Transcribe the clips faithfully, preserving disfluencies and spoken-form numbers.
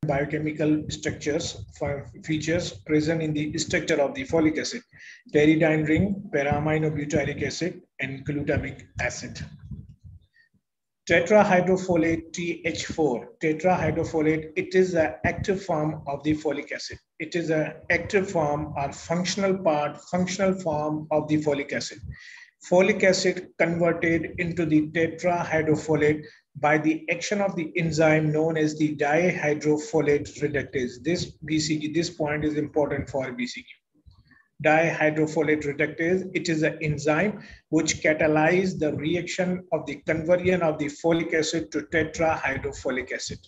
biochemical structures, features present in the structure of the folic acid: pteridine ring, para-aminobutyric acid, and glutamic acid. Tetrahydrofolate T H four, tetrahydrofolate, it is an active form of the folic acid. It is an active form or functional part, functional form of the folic acid. Folic acid converted into the tetrahydrofolate by the action of the enzyme known as the dihydrofolate reductase. This B C Q, this point is important for B C Q. Dihydrofolate reductase, it is an enzyme which catalyzes the reaction of the conversion of the folic acid to tetrahydrofolic acid.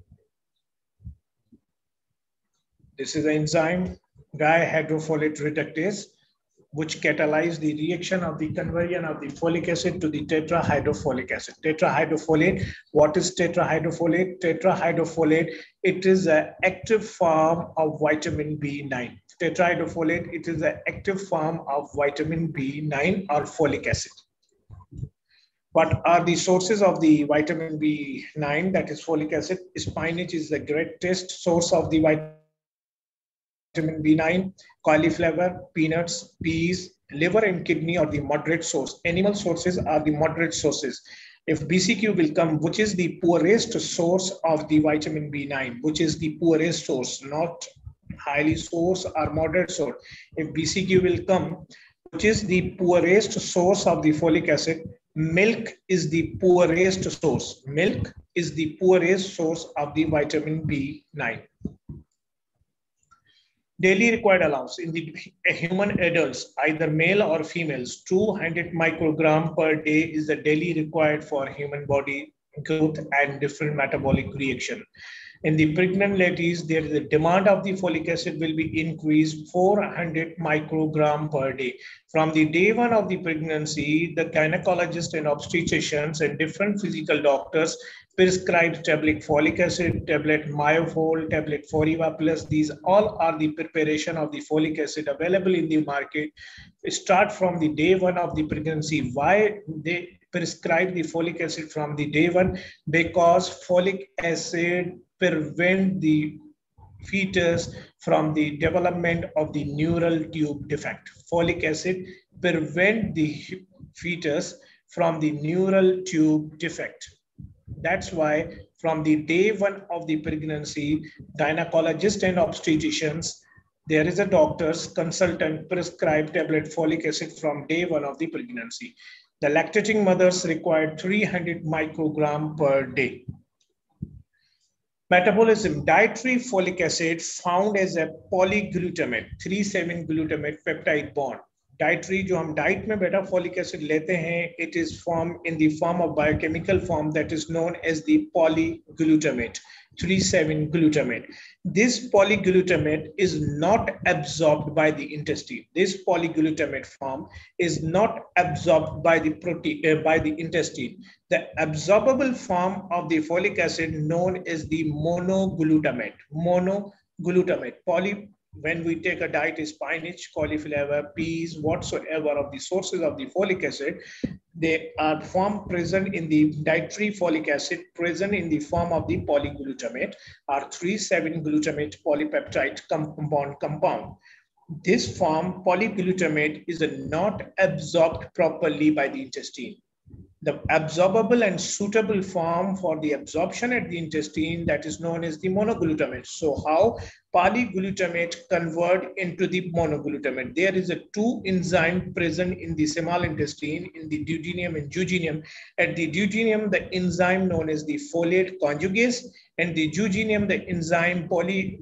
This is an enzyme, dihydrofolate reductase, which catalyzes the reaction of the conversion of the folic acid to the tetrahydrofolic acid. Tetrahydrofolate, what is tetrahydrofolate? Tetrahydrofolate, it is an active form of vitamin B nine. Tetrahydrofolate, it is an active form of vitamin B nine or folic acid. What are the sources of the vitamin B nine, that is folic acid? Spinach is the greatest source of the vitamin B nine. Cauliflower, peanuts, peas, liver and kidney are the moderate source. Animal sources are the moderate sources. If B C Q will come, which is the poorest source of the vitamin B nine, which is the poorest source, not highly source or moderate source. If B C Q will come, which is the poorest source of the folic acid, milk is the poorest source. Milk is the poorest source of the vitamin B nine. Daily required allowance in the human adults, either male or females, two hundred microgram per day is the daily required for human body growth and different metabolic reaction. In the pregnant ladies, there is a demand of the folic acid will be increased four hundred microgram per day. From the day one of the pregnancy, the gynecologist and obstetricians and different physical doctors prescribe tablet folic acid, tablet Myofol, tablet Foriva Plus. These all are the preparation of the folic acid available in the market. Start from the day one of the pregnancy. Why they prescribe the folic acid from the day one? Because folic acid prevent the fetus from the development of the neural tube defect. Folic acid prevent the fetus from the neural tube defect. That's why from the day one of the pregnancy, gynecologists and obstetricians, there is a doctor's consultant prescribe tablet folic acid from day one of the pregnancy. The lactating mothers require three hundred microgram per day. Metabolism, dietary folic acid found as a polyglutamate, three seven glutamate peptide bond. Dietary जो हम diet में बेटा folic acid लेते हैं, it is formed in the form of biochemical form that is known as the polyglutamate, three seven glutamate. This polyglutamate is not absorbed by the intestine. This polyglutamate form is not absorbed by the protein uh, by the intestine. The absorbable form of the folic acid known as the monoglutamate. Monoglutamate. Poly When we take a diet, spinach, cauliflower, peas, whatsoever of the sources of the folic acid, they are formed present in the dietary folic acid present in the form of the polyglutamate or three seven glutamate polypeptide compound compound. This form polyglutamate is not absorbed properly by the intestine. The absorbable and suitable form for the absorption at the intestine, that is known as the monoglutamate. So how polyglutamate convert into the monoglutamate? There is a two enzyme present in the small intestine, in the duodenum and jejunum. At the duodenum, the enzyme known as the folate conjugase, and the jejunum, the enzyme poly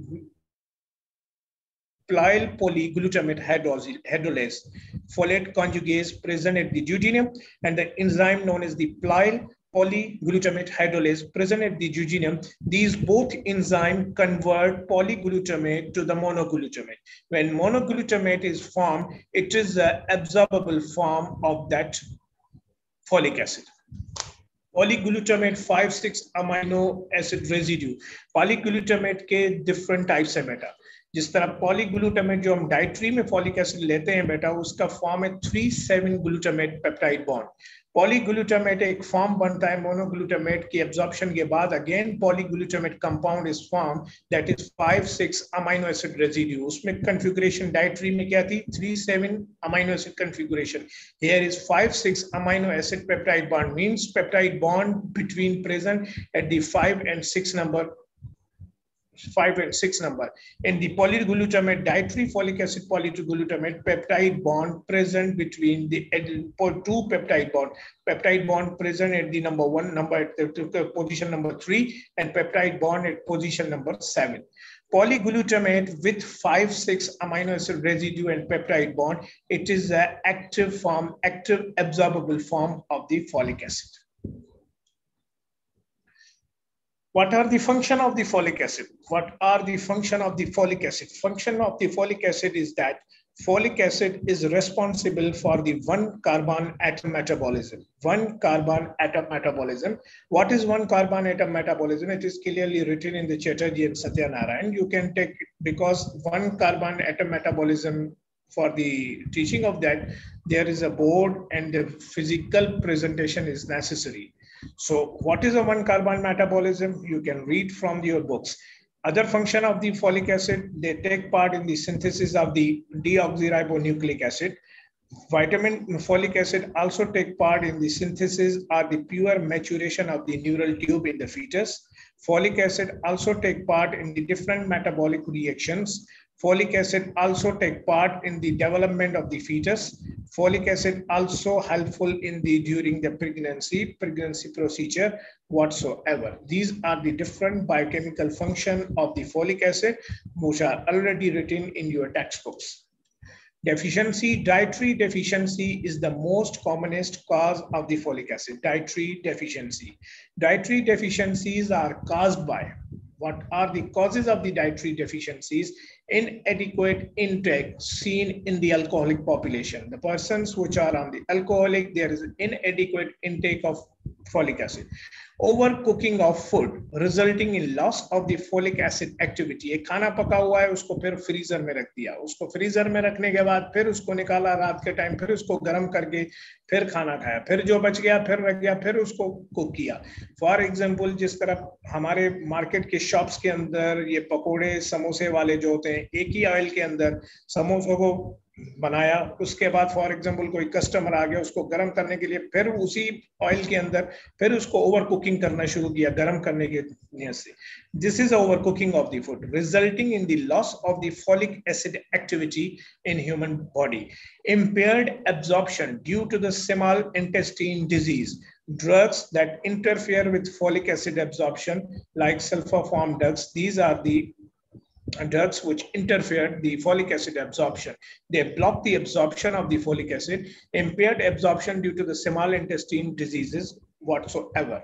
plyl polyglutamate hydrolase. Folate conjugase present at the duodenum, and the enzyme known as the plyl polyglutamate hydrolase present at the jejunum. These both enzymes convert polyglutamate to the monoglutamate. When monoglutamate is formed, it is an absorbable form of that folic acid. Polyglutamate five six amino acid residue. Polyglutamate के different types है बेटा. जिस तरह पॉलीग्लूटामेट जो हम dietary में folic acid लेते हैं बेटा, उसका फॉर्म है three seven glutamate peptide bond. Polyglutamate एक फॉर्म बनता है मोनोग्लूटामेट की एब्जॉर्प्शन के बाद, again polyglutamate compound is form that is five six amino acid residue. उसमें कन्फिगुरेशन डाइट्री में क्या थी? Three seven amino acid configuration. Here is five six amino acid peptide bond, means peptide bond between present at the five and six number, five and six number. In the polyglutamate dietary folic acid polyglutamate peptide bond present between the two peptide bond, peptide bond present at the number one number at the position number three, and peptide bond at position number seven. Polyglutamate with five six amino acid residue and peptide bond, it is an active form, active absorbable form of the folic acid. What are the function of the folic acid? What are the function of the folic acid? Function of the folic acid is that folic acid is responsible for the one carbon atom metabolism. One carbon atom metabolism. What is one carbon atom metabolism? It is clearly written in the Chatterjee and Satyanarayan. You can take, because one carbon atom metabolism, for the teaching of that, there is a board and the physical presentation is necessary. So what is a one carbon metabolism? You can read from your books. Other function of the folic acid, they take part in the synthesis of the deoxyribonucleic acid. Vitamin folic acid also take part in the synthesis or the pure maturation of the neural tube in the fetus. Folic acid also take part in the different metabolic reactions. Folic acid also take part in the development of the fetus. Folic acid also helpful in the during the pregnancy, pregnancy procedure whatsoever. These are the different biochemical function of the folic acid, which are already written in your textbooks. Deficiency, dietary deficiency is the most commonest cause of the folic acid, dietary deficiency. Dietary deficiencies are caused by, what are the causes of the dietary deficiencies? Inadequate intake seen in the alcoholic population. The persons which are on the alcoholic, there is inadequate intake of folic acid. Overcooking of food resulting in loss of the folic acid activity. एक खाना पका हुआ है, उसको फिर freezer में रख दिया, उसको फ्रीजर में रखने के बाद फिर उसको निकाला रात के टाइम, फिर उसको गर्म करके फिर खाना खाया, फिर जो बच गया फिर रख गया, फिर उसको कुक किया. फॉर एग्जांपल, जिस तरह हमारे मार्केट के शॉप्स के अंदर ये पकोड़े समोसे वाले जो होते हैं, एक ही ऑयल के अंदर समोसों को बनाया, उसके बाद फॉर एग्जांपल कोई कस्टमर आ गया, उसको गर्म करने के लिए फिर उसी ऑयल के अंदर फिर उसको ओवर कुकिंग करना शुरू किया गर्म करने के नियत से. This is over cooking of the food resulting in the loss of the folic acid activity in human body. Impaired absorption due to the small intestine disease. Drugs that interfere with folic acid absorption, like sulfur-formed drugs, these are the drugs which interfere the folic acid absorption. They block the absorption of the folic acid. Impaired absorption due to the small intestine diseases whatsoever.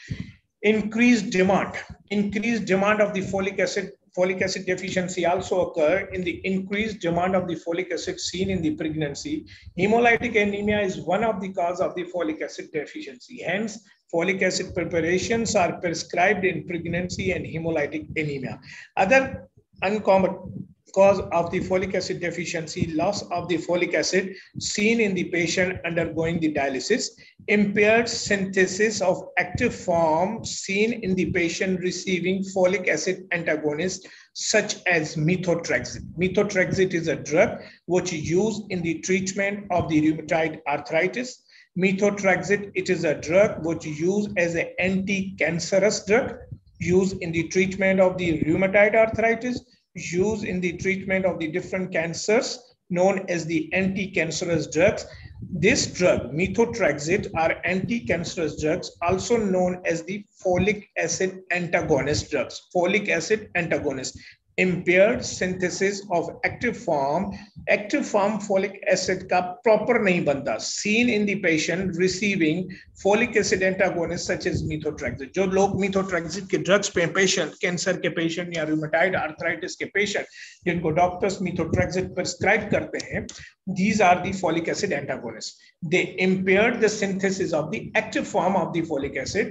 Increased demand. Increased demand of the folic acid. Folic acid deficiency also occur in the increased demand of the folic acid seen in the pregnancy. Hemolytic anemia is one of the cause of the folic acid deficiency. Hence, folic acid preparations are prescribed in pregnancy and hemolytic anemia. Other uncommon cause of the folic acid deficiency, loss of the folic acid seen in the patient undergoing the dialysis. Impaired synthesis of active form seen in the patient receiving folic acid antagonist such as methotrexate. Methotrexate is a drug which is used in the treatment of the rheumatoid arthritis. Methotrexate, it is a drug which is used as an anti-cancerous drug, used in the treatment of the rheumatoid arthritis, used in the treatment of the different cancers known as the anti-cancerous drugs. This drug, methotrexate, are anti-cancerous drugs also known as the folic acid antagonist drugs. Folic acid antagonist. Impaired synthesis of active form. Active form folic acid का proper नहीं बनता. Seen in the patient receiving folic acid antagonist such as methotrexate. जो लोग methotrexate के drugs पे patient, cancer के patient या rheumatoid arthritis के patient, जिनको doctors methotrexate prescribe करते हैं, these are the folic acid antagonists. They impaired the synthesis of the active form of the folic acid.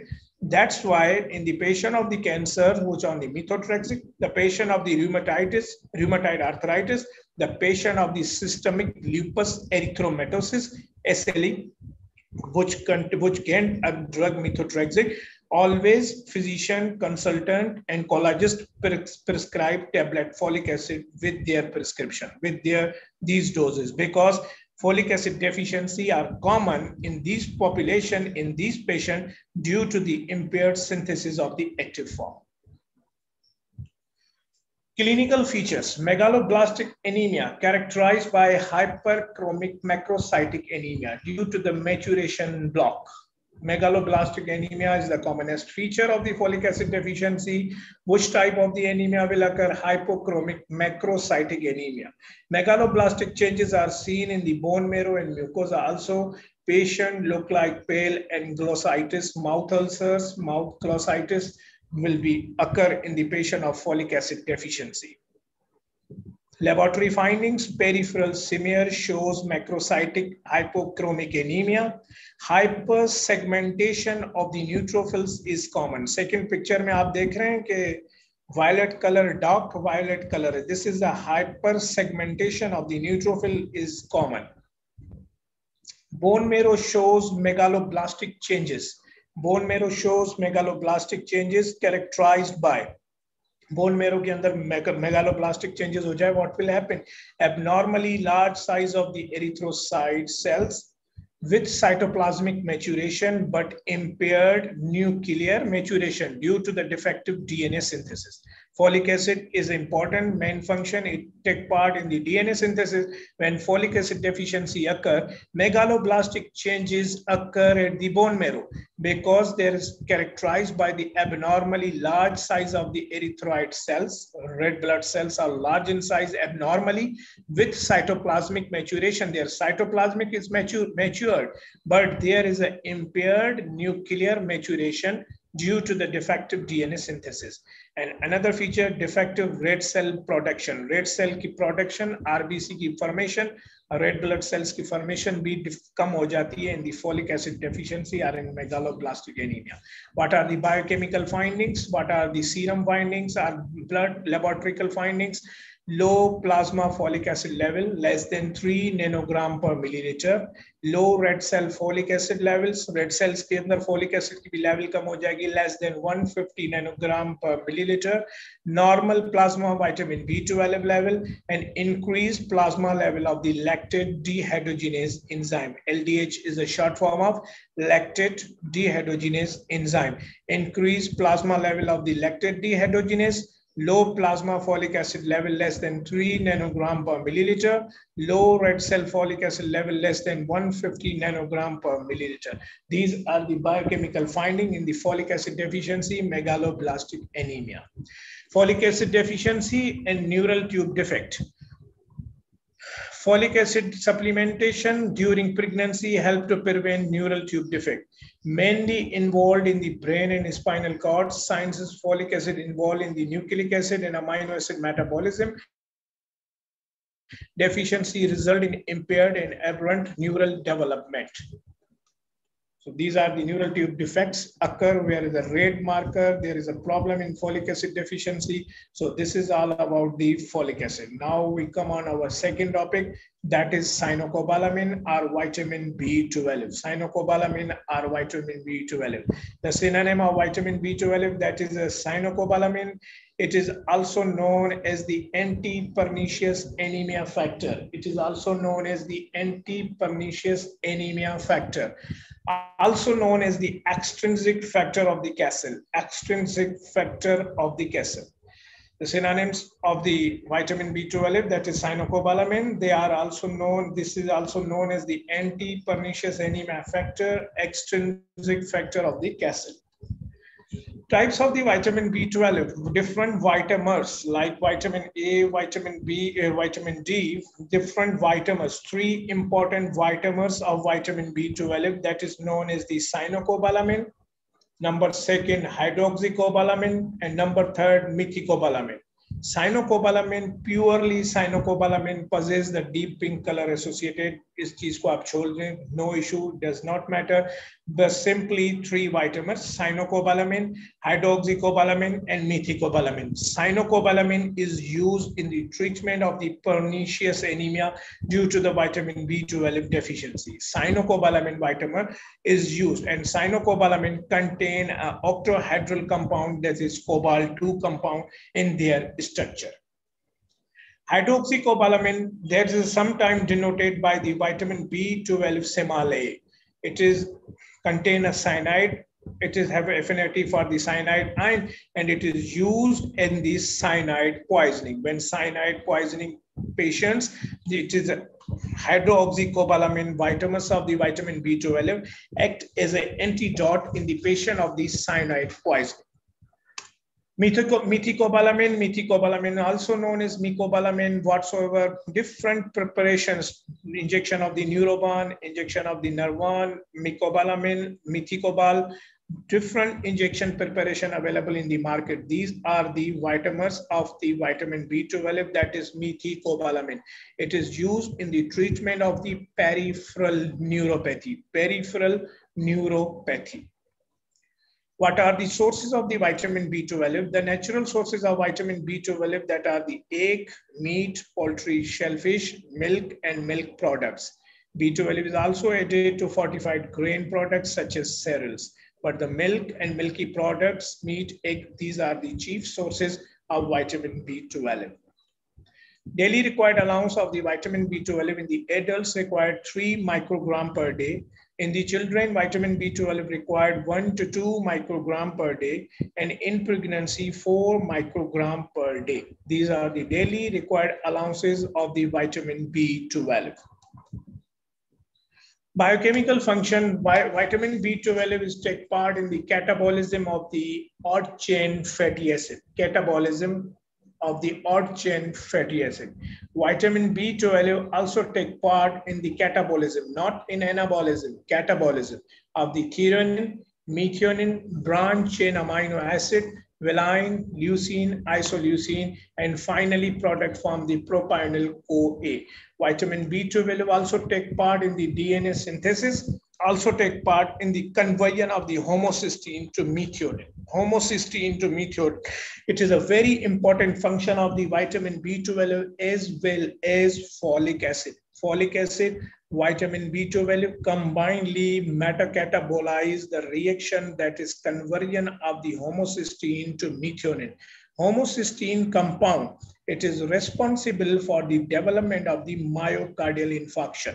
That's why in the patient of the cancer, which on the methotrexate, the patient of the rheumatitis, rheumatoid arthritis, the patient of the systemic lupus erythematosus, S L E, which which gained a drug methotrexate, always physician, consultant, and oncologist prescribe tablet folic acid with their prescription, with their these doses, because folic acid deficiency are common in these population, in these patients, due to the impaired synthesis of the active form. Clinical features: megaloblastic anemia characterized by hyperchromic macrocytic anemia due to the maturation block. Megaloblastic anemia is the commonest feature of the folic acid deficiency. Which type of the anemia will occur? Hypochromic macrocytic anemia. Megaloblastic changes are seen in the bone marrow and mucosa also. Patient look like pale, and glossitis, mouth ulcers, mouth glossitis will be occur in the patient of folic acid deficiency. Laboratory findings: peripheral smear shows macrocytic hypochromic anemia. Hypersegmentation of the neutrophils is common. Second picture में आप देख रहे हैं कि violet color, dark violet color. This is the hypersegmentation of the neutrophil is common. Bone marrow shows megaloblastic changes. Bone marrow shows megaloblastic changes characterized by bone marrow के अंदर megaloblastic changes हो जाए, what will happen? Abnormally large size of the erythrocyte cells with cytoplasmic maturation but impaired nuclear maturation due to the defective D N A synthesis. Folic acid is important main function. It take part in the D N A synthesis. When folic acid deficiency occur, megaloblastic changes occur at the bone marrow because there is characterized by the abnormally large size of the erythroid cells. Red blood cells are large in size abnormally with cytoplasmic maturation. Their cytoplasmic is mature, matured, but there is an impaired nuclear maturation due to the defective D N A synthesis. And another feature, defective red cell production. Red cell की production, R B C की formation, red blood cells की formation भी कम हो जाती है in the folic acid deficiency or in megaloblastic anemia. What are the biochemical findings? What are the serum findings? Are blood laboratory findings? Low plasma folic acid level, less than three nanogram per milliliter. Low red cell folic acid levels, red cells के अंदर folic acid की भी level कम हो जाएगी, less than one hundred fifty nanogram per milliliter. Normal plasma vitamin B twelve level, and increased plasma level of the lactate dehydrogenase enzyme. L D H is a short form of lactate dehydrogenase enzyme. Increased plasma level of the lactate dehydrogenase. Low plasma folic acid level less than three nanogram per milliliter. Low red cell folic acid level less than one hundred fifty nanogram per milliliter. These are the biochemical findings in the folic acid deficiency megaloblastic anemia. Folic acid deficiency and neural tube defect. Folic acid supplementation during pregnancy help to prevent neural tube defect. Mainly involved in the brain and spinal cord. Signs is folic acid involved in the nucleic acid and amino acid metabolism. Deficiency result in impaired and aberrant neural development. So these are the neural tube defects occur where is a red marker, there is a problem in folic acid deficiency. So this is all about the folic acid. Now we come on our second topic, that is cyanocobalamin or vitamin B twelve. Cyanocobalamin or vitamin B twelve. The synonym of vitamin B twelve, that is a cyanocobalamin. It is also known as the anti-pernicious anemia factor. It is also known as the anti-pernicious anemia factor. Also known as the extrinsic factor of the Castle. Extrinsic factor of the Castle. The synonyms of the vitamin B twelve, that is cyanocobalamin, they are also known, this is also known as the anti-pernicious anemia factor, extrinsic factor of the Castle. Types of the vitamin B twelve, different vitamins like vitamin A, vitamin B, uh, vitamin D, different vitamins, three important vitamins of vitamin B twelve, that is known as the cyanocobalamin, number second hydroxycobalamin, and number third methicobalamin. Cyanocobalamin, purely cyanocobalamin possesses the deep pink color associated. इस चीज को आप छोड़ दें, no issue, does not matter. but simply three vitamins: cyanocobalamin, hydroxycobalamin, and methylcobalamin. Cyanocobalamin is used in the treatment of the pernicious anemia due to the vitamin B twelve deficiency. Cyanocobalamin vitamin is used, and cyanocobalamin contain an octahedral compound, that is cobalt two compound in their structure. Hydroxycobalamin, that is sometimes denoted by the vitamin B twelve semale. It is contain a cyanide. It is have affinity for the cyanide ion, and it is used in the cyanide poisoning. When cyanide poisoning patients, it is a hydroxycobalamin vitamins of the vitamin B twelve act as an antidote in the patient of the cyanide poisoning. Methylcobalamin, methylcobalamin also known as mecobalamin, whatsoever different preparations, injection of the neuroban, injection of the nervan, mecobalamin, methylcobal, different injection preparation available in the market. These are the vitamins of the vitamin B twelve, that is methylcobalamin. It is used in the treatment of the peripheral neuropathy, peripheral neuropathy. What are the sources of the vitamin B twelve? The natural sources of vitamin B twelve, that are the egg, meat, poultry, shellfish, milk, and milk products. B twelve is also added to fortified grain products such as cereals. But the milk and milky products, meat, egg, these are the chief sources of vitamin B twelve. Daily required allowance of the vitamin B twelve in the adults required three microgram per day. In the children, vitamin B twelve required one to two microgram per day, and in pregnancy, four microgram per day. These are the daily required allowances of the vitamin B twelve. Biochemical function, vitamin B twelve is take part in the catabolism of the odd chain fatty acid. Catabolism of the odd chain fatty acid. Vitamin B twelve also take part in the catabolism, not in anabolism, catabolism of the threonine, methionine, branch chain amino acid, valine, leucine, isoleucine, and finally product from the propionyl CoA. Vitamin B twelve also take part in the D N A synthesis, also take part in the conversion of the homocysteine to methionine. Homocysteine to methionine. It is a very important function of the vitamin B twelve as well as folic acid. Folic acid, vitamin B twelve combinedly metacatabolize the reaction, that is conversion of the homocysteine to methionine. Homocysteine compound, it is responsible for the development of the myocardial infarction.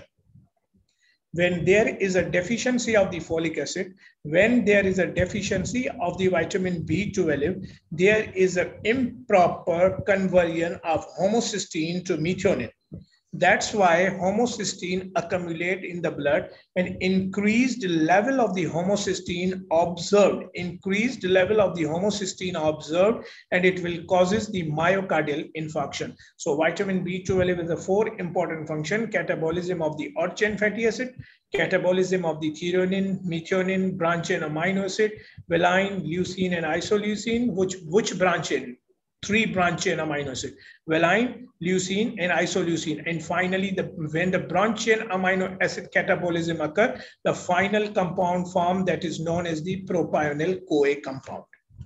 When there is a deficiency of the folic acid, when there is a deficiency of the vitamin B twelve, there is an improper conversion of homocysteine to methionine. That's why homocysteine accumulate in the blood, and increased level of the homocysteine observed, increased level of the homocysteine observed, and it will causes the myocardial infarction. So vitamin B twelve is a four important function: catabolism of the odd chain fatty acid, catabolism of the threonine, methionine, branch chain amino acid, valine, leucine, and isoleucine. Which, which branch chain? Three branch chain amino acid: valine, leucine, and isoleucine. And finally, the, when the branch chain amino acid catabolism occur, the final compound form, that is known as the propionyl CoA compound.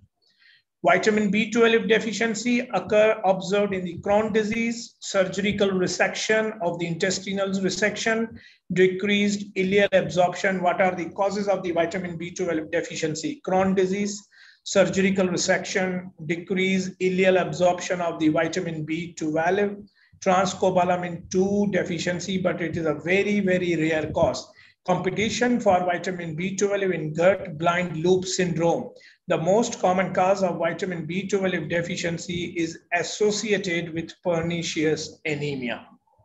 Vitamin B twelve deficiency occur observed in the Crohn's disease, surgical resection of the intestinal resection, decreased ileal absorption. What are the causes of the vitamin B twelve deficiency? Crohn's disease, surgical resection, decreased ileal absorption of the vitamin B twelve, transcobalamin two deficiency, but it is a very, very rare cause. Competition for vitamin B twelve in gut blind loop syndrome. The most common cause of vitamin B twelve deficiency is associated with pernicious anemia.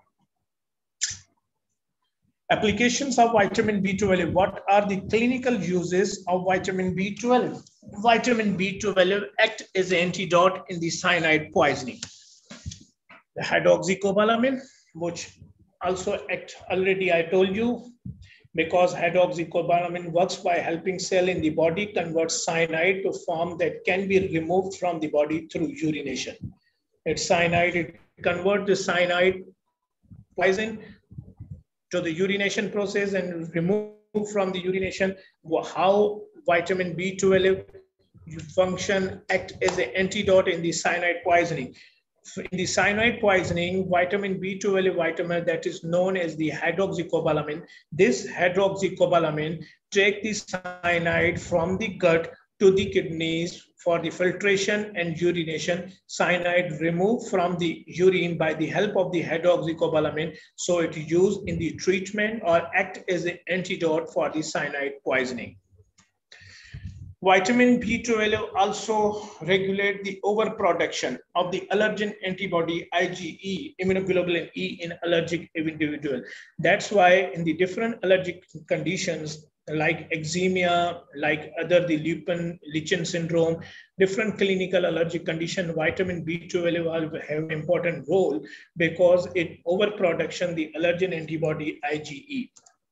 Applications of vitamin B twelve. What are the clinical uses of vitamin B twelve? Vitamin B twelve act as an antidote in the cyanide poisoning. The hydroxycobalamin, which also act, already I told you, because hydroxycobalamin works by helping cell in the body convert cyanide to form that can be removed from the body through urination. It's cyanide, it converts the cyanide poison to the urination process and remove from the urination. How vitamin B twelve function act as an antidote in the cyanide poisoning. In the cyanide poisoning, vitamin B twelve vitamin that is known as the hydroxycobalamin. This hydroxycobalamin take the cyanide from the gut to the kidneys for the filtration and urination. Cyanide removed from the urine by the help of the hydroxycobalamin, so it is used in the treatment or act as an antidote for the cyanide poisoning. Vitamin B twelve also regulate the overproduction of the allergen antibody IgE, immunoglobulin E, in allergic individual. That's why in the different allergic conditions like eczema, like other the Lupin, Lichen syndrome, different clinical allergic condition, vitamin B twelve will have an important role because it overproduction the allergen antibody IgE.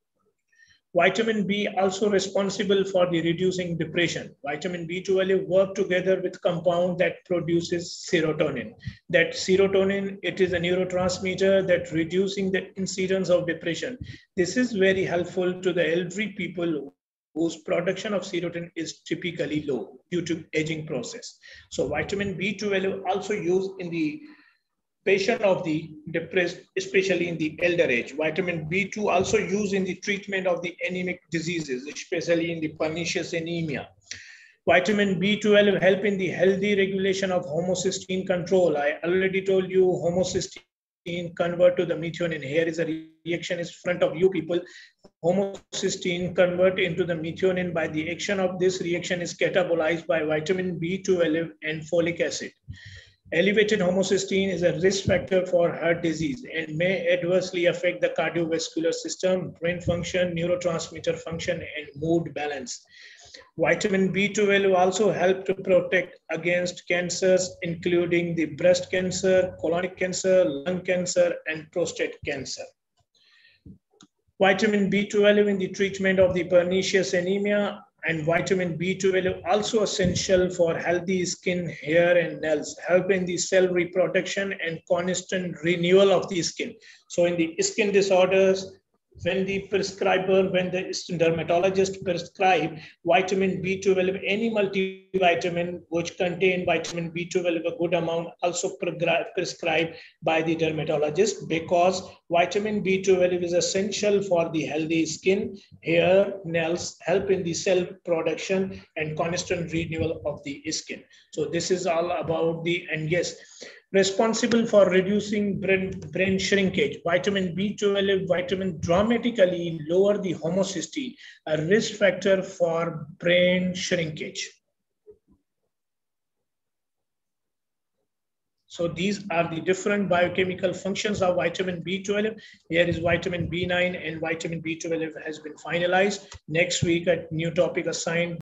Vitamin B also responsible for the reducing depression. Vitamin B twelve work together with compound that produces serotonin. That serotonin, it is a neurotransmitter that reducing the incidence of depression. This is very helpful to the elderly people whose production of serotonin is typically low due to aging process. So vitamin B twelve also used in the patient of the depressed, especially in the elder age. Vitamin B two also used in the treatment of the anemic diseases, especially in the pernicious anemia. Vitamin B twelve help in the healthy regulation of homocysteine control. I already told you homocysteine convert to the methionine. Here is a reaction in front of you people. Homocysteine convert into the methionine. By the action of this reaction is catabolized by vitamin B twelve and folic acid. Elevated homocysteine is a risk factor for heart disease and may adversely affect the cardiovascular system, brain function, neurotransmitter function, and mood balance. Vitamin B twelve also help to protect against cancers, including the breast cancer, colonic cancer, lung cancer, and prostate cancer. Vitamin B twelve in the treatment of the pernicious anemia, and vitamin B twelve also essential for healthy skin, hair, and nails, helping the cell reproduction and constant renewal of the skin. So in the skin disorders, when the prescriber, when the dermatologist prescribe vitamin B twelve, any multivitamin which contain vitamin B twelve a good amount, also prescribed by the dermatologist, because vitamin B twelve is essential for the healthy skin, hair, nails, help in the cell production and constant renewal of the skin. So this is all about the, and yes, responsible for reducing brain, brain shrinkage. Vitamin B twelve vitamin dramatically lower the homocysteine, a risk factor for brain shrinkage. So these are the different biochemical functions of vitamin B twelve. Here is vitamin B nine, and vitamin B twelve has been finalized. Next week, a new topic assigned